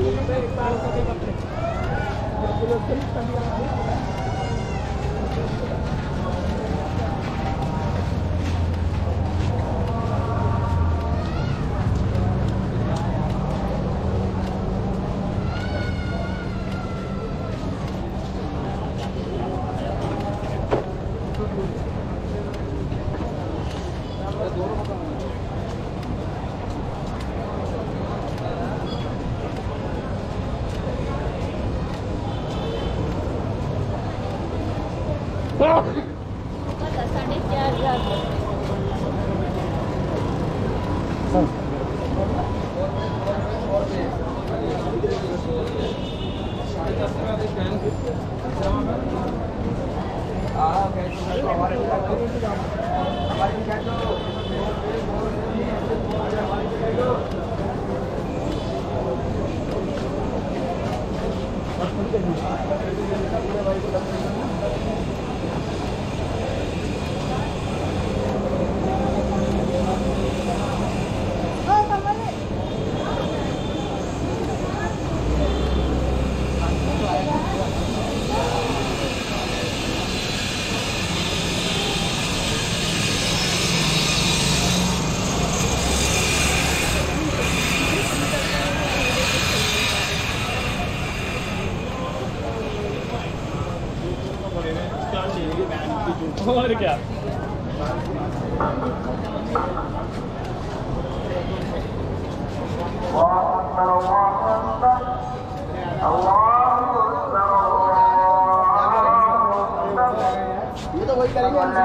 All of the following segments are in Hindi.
और क्या ये तो वही करेंगे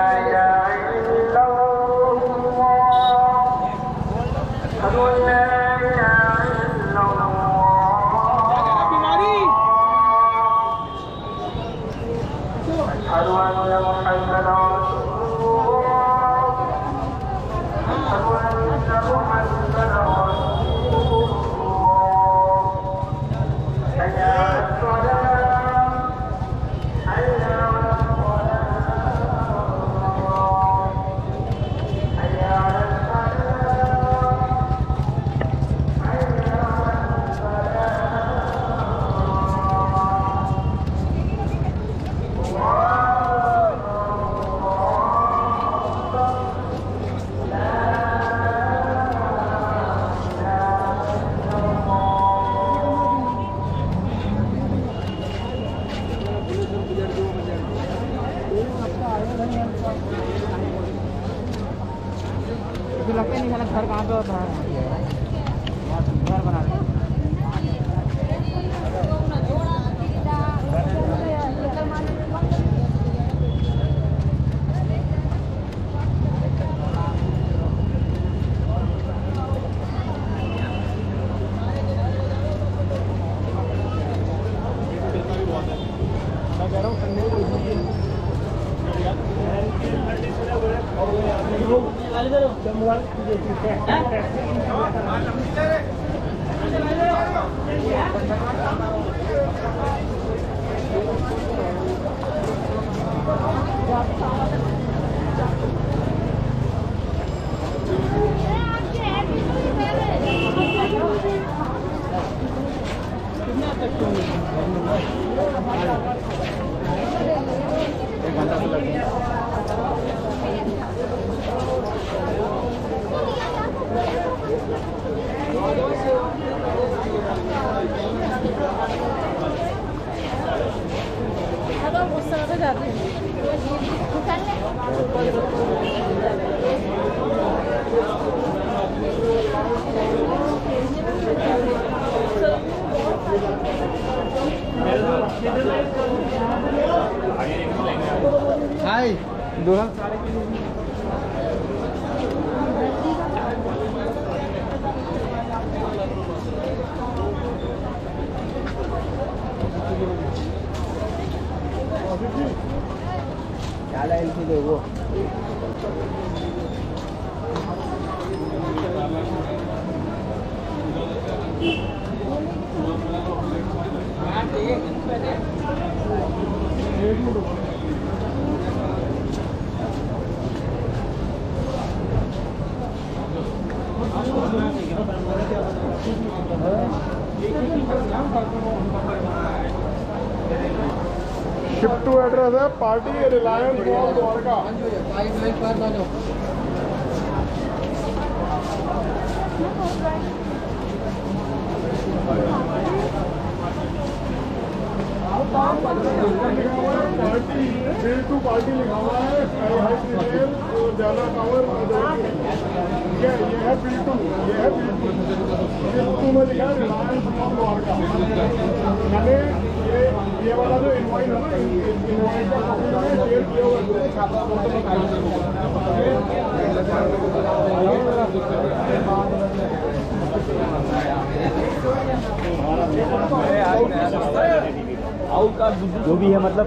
लगता नहीं मेरा घर कहाँ पे होता है घर बना रहे हाय दूल्हा क्या लाइन थी देखो शिफ्ट टू एड्रेस है party Reliance mall Dwarka. Party bill to party लिखा हुआ है, ज्यादा टावर ये है बिल टू, ये है बिल टू में लिखा है रिलायंस मॉल द्वारका। मैंने ये वाला जो इनवाइट है ना, इनवाइट का कॉपी मैंने शेयर किया हुआ जो भी है मतलब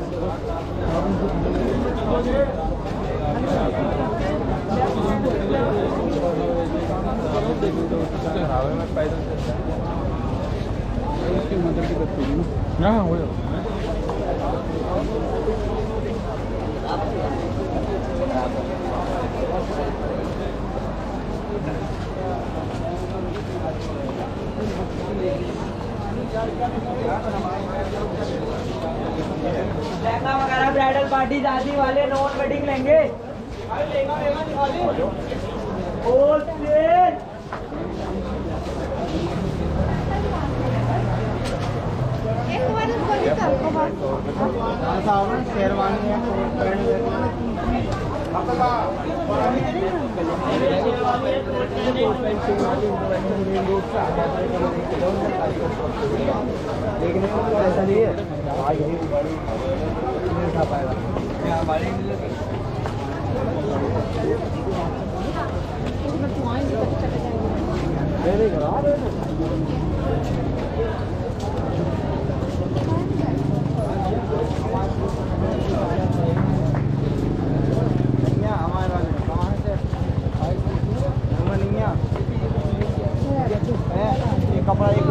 हाँ हो लहंगा वगैरह ब्राइडल पार्टी शादी वाले नॉन वेडिंग लेंगे। शेरवानी देखने को ऐसा नहीं है, नहीं उठा पाएगा। कपड़ा एक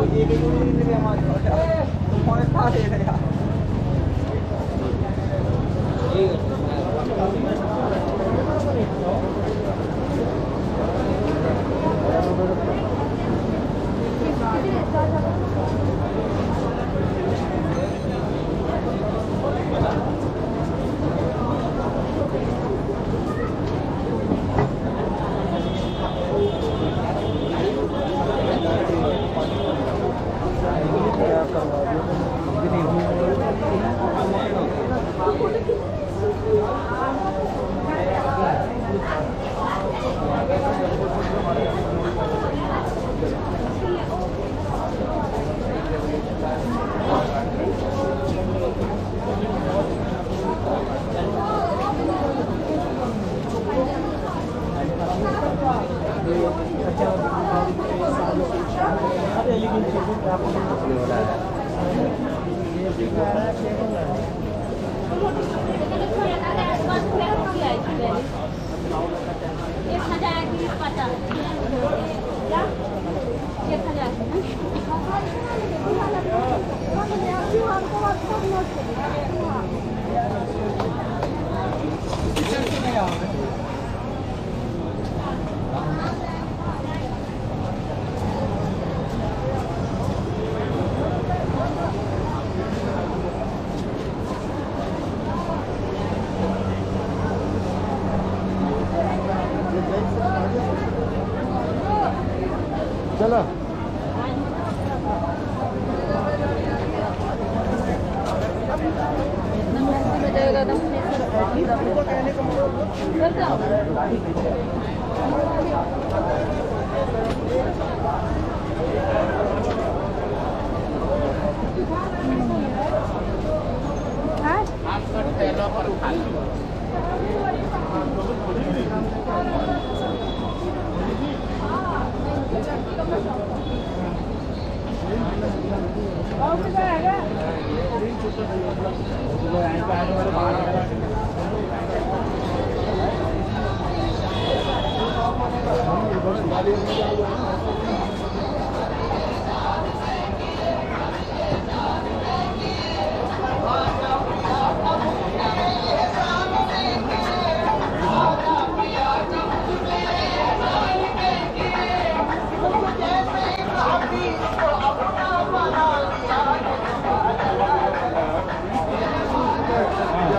चलो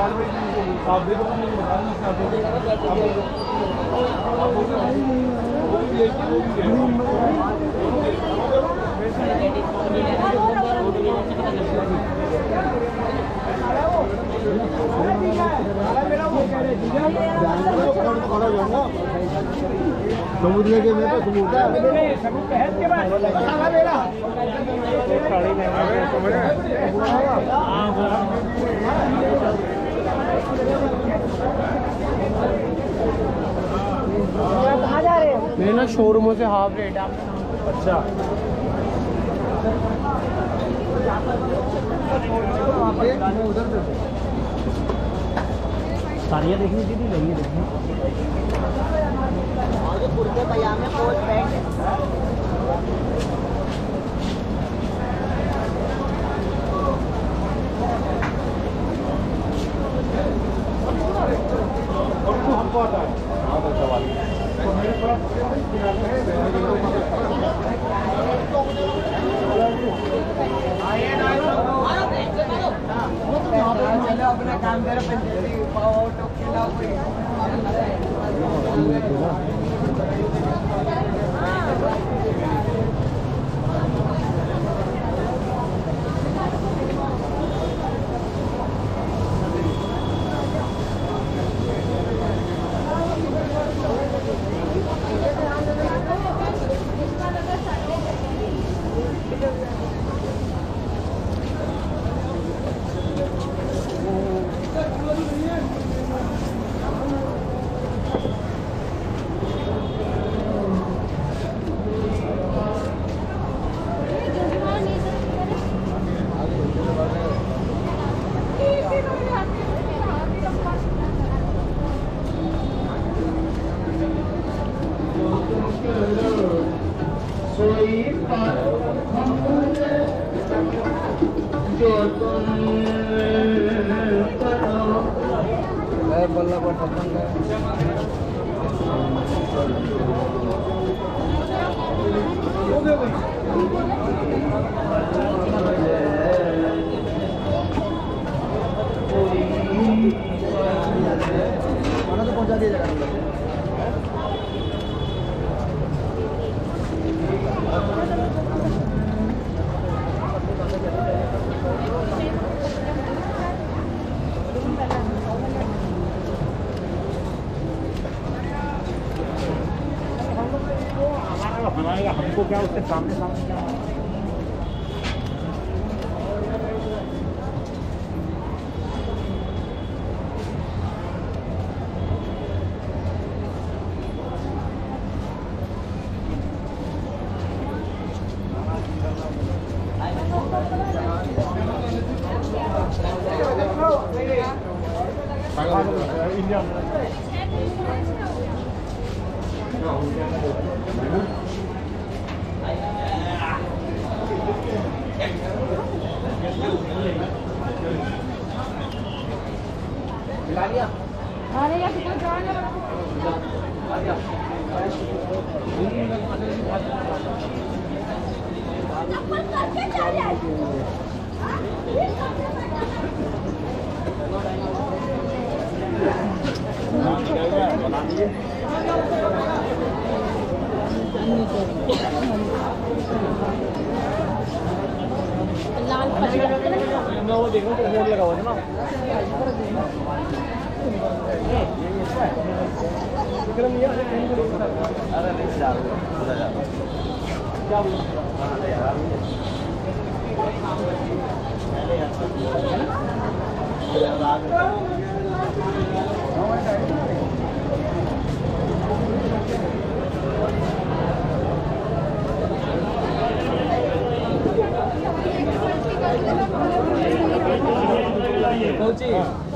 आप देखो समुद्र के में तो समुद्र कहाँ जा रहे हो? मेरे ना शोरूमों से हाफ रेट है। अच्छा साड़ियाँ देखनी थी लहंगे देखनी आगे कुर्ते पजामे कोट पैंट हमको आता है तो मेरे पास चलो अपना काम करो पंचायती ऑटो खिलाओ बल्ला पर तो पहुंचा दिया जाएगा। बनाएगा हमको क्या उसके सामने सामने क्या इंडिया अरे यार कितना जान है लाल मैं वो देखूं तो बोर्ड लगा हुआ था ना अरे नहीं जा रहा क्या पहुंची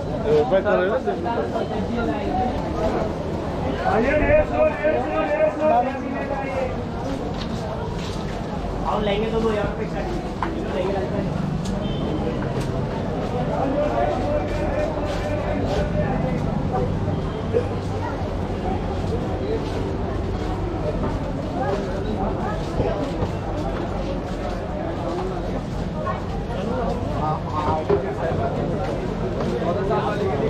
और लेंगे तो 2000 रुपये हाँ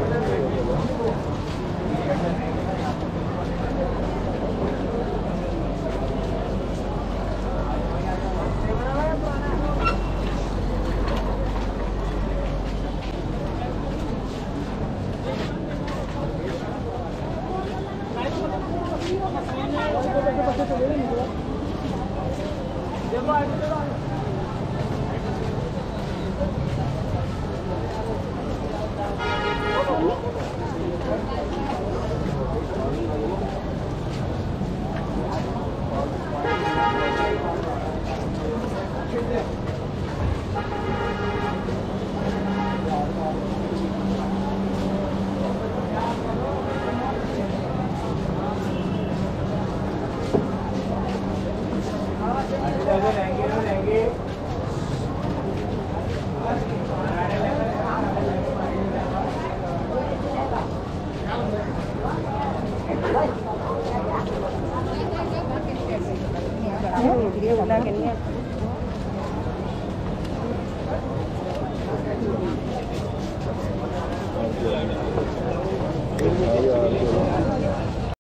यार